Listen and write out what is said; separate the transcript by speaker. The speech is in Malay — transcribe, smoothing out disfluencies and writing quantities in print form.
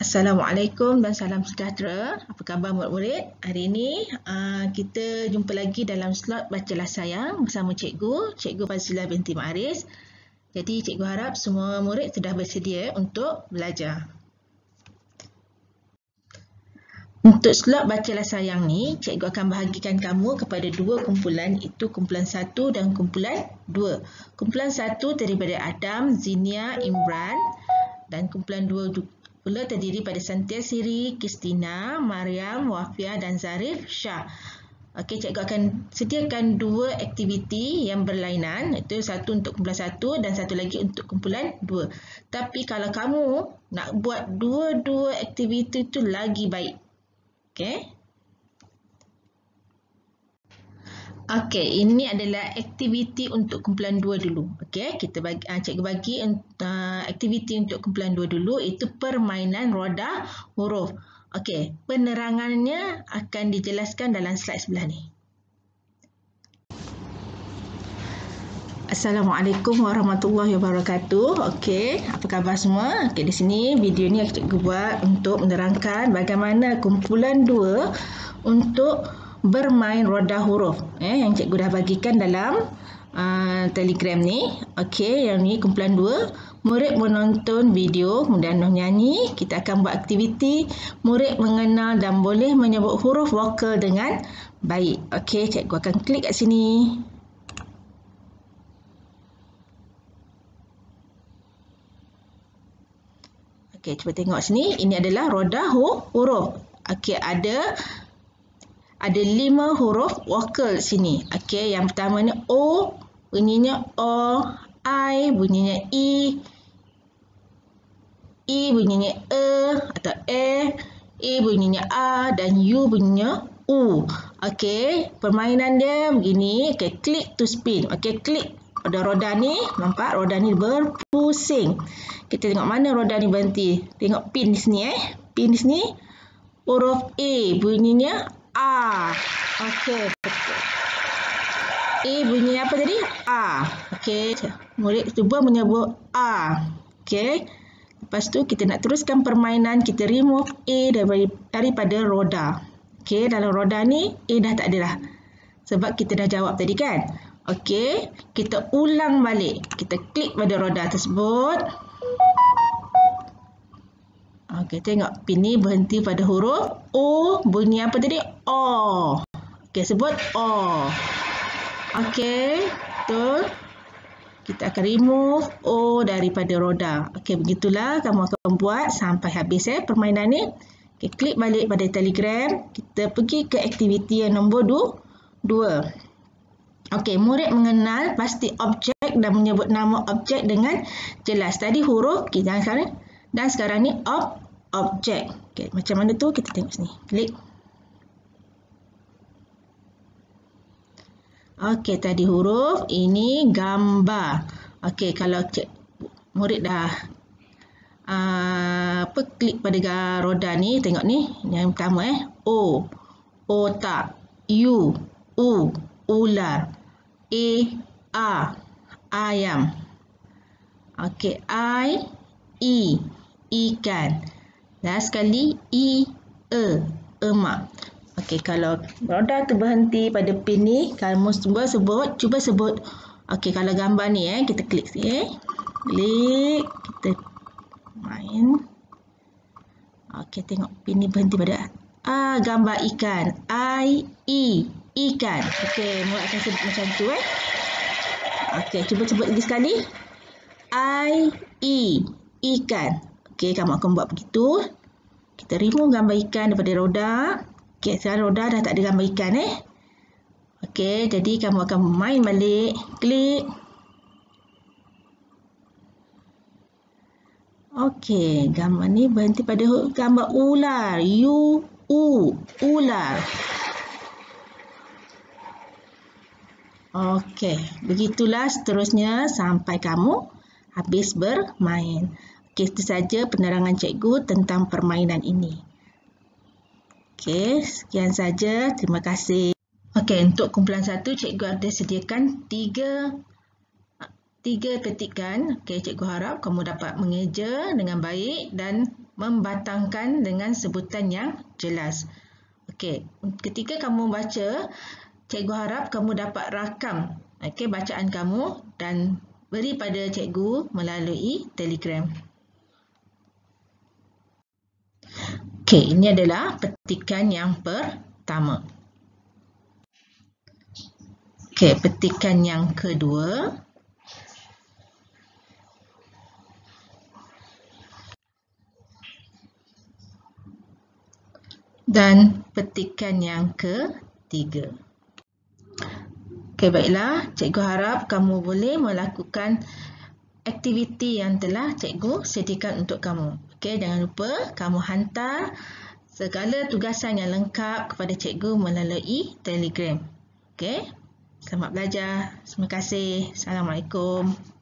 Speaker 1: Assalamualaikum dan salam sejahtera. Apa khabar murid-murid? Hari ini kita jumpa lagi dalam slot Bacalah Sayang bersama Cikgu Fazilah binti Ma'aris. Jadi cikgu harap semua murid sudah bersedia untuk belajar. Untuk slot Bacalah Sayang ni, cikgu akan bahagikan kamu kepada dua kumpulan, iaitu kumpulan 1 dan kumpulan 2. Kumpulan 1 daripada Adam, Zinia, Imran, dan kumpulan 2 pula terdiri pada Santia Siri, Kristina, Mariam, Wafia dan Zarif Shah. Okey, cikgu akan sediakan dua aktiviti yang berlainan, iaitu satu untuk kumpulan 1 dan satu lagi untuk kumpulan 2. Tapi kalau kamu nak buat dua-dua aktiviti itu lagi baik. Okey. Okey, ini adalah aktiviti untuk kumpulan 2 dulu. Okey, cikgu bagi aktiviti untuk kumpulan 2 dulu, iaitu permainan roda huruf. Okey, penerangannya akan dijelaskan dalam slide sebelah ni. Assalamualaikum warahmatullahi wabarakatuh. Okey, apa khabar semua? Okey, di sini video ni cikgu buat untuk menerangkan bagaimana kumpulan 2 untuk bermain roda huruf yang cikgu dah bagikan dalam Telegram ni. Okey, yang ni kumpulan 2. Murid menonton video, kemudian menyanyi. Kita akan buat aktiviti murid mengenal dan boleh menyebut huruf vokal dengan baik. Okey, cikgu akan klik kat sini. Okey, cuba tengok sini. Ini adalah roda huruf. Okey, ada 5 huruf vokal sini. Okey, yang pertama ni O, bunyinya O, I bunyinya I bunyinya atau E bunyinya A dan U bunyinya U. Okey, permainan dia begini. Okey, click to spin. Okey, klik roda ni, nampak roda ni berpusing. Kita tengok mana roda ni berhenti. Tengok pin di sini Pin di sini. Huruf A bunyinya A. Okey, betul. A bunyi apa tadi? A. Okey, murid cuba menyebut A. Okey. Lepas tu kita nak teruskan permainan, kita remove A daripada roda. Okey, dalam roda ni A dah tak ada dah. Sebab kita dah jawab tadi kan? Okey, kita ulang balik. Kita klik pada roda tersebut. Okey, tengok pin ni berhenti pada huruf O. Bunyi apa tadi? O. Okey, sebut O. Okey, betul. Kita akan remove O daripada roda. Okey, begitulah kamu akan buat sampai habis permainan ni. Okey, klik balik pada Telegram. Kita pergi ke aktiviti yang nombor 2. Okey, murid mengenal pasti objek dan menyebut nama objek dengan jelas. Tadi huruf, dan sekarang ni objek. Okey, macam mana tu? Kita tengok sini. Klik. Okey, tadi huruf, ini gambar. Okey, kalau murid dah klik pada roda ni, tengok ni, yang pertama O, otak, U, ular, A, ayam. Okey, I, ikan. Dan sekali emak. Okey, kalau roda tu berhenti pada pin ni, kamu cuba sebut. Okey, kalau gambar ni kita klik sini. Klik, kita main. Okey, tengok pin ni berhenti pada gambar ikan. Ikan. Okey, murid akan sebut macam tu Okey, cuba sebut lagi sekali. Ikan. Okey, kamu akan buat begitu. Kita remove gambar ikan daripada roda. Okey, sekarang roda dah tak ada gambar ikan Okey, jadi kamu akan main balik. Klik. Okey, gambar ni berhenti pada gambar ular. Ular. Okey, begitulah seterusnya sampai kamu habis bermain. Okey, itu saja penerangan cikgu tentang permainan ini. Okey, sekian saja. Terima kasih. Okey, untuk kumpulan 1, cikgu ada sediakan 3 petikan. Okey, cikgu harap kamu dapat mengeja dengan baik dan membatangkan dengan sebutan yang jelas. Okey, ketika kamu baca, cikgu harap kamu dapat rakam bacaan kamu dan beri pada cikgu melalui Telegram. Okey, ini adalah petikan yang pertama. Okey, petikan yang kedua. Dan petikan yang ketiga. Okey, baiklah. Cikgu harap kamu boleh melakukan aktiviti yang telah cikgu sediakan untuk kamu. Okey, jangan lupa kamu hantar segala tugasan yang lengkap kepada cikgu melalui Telegram. Okey, selamat belajar. Terima kasih. Assalamualaikum.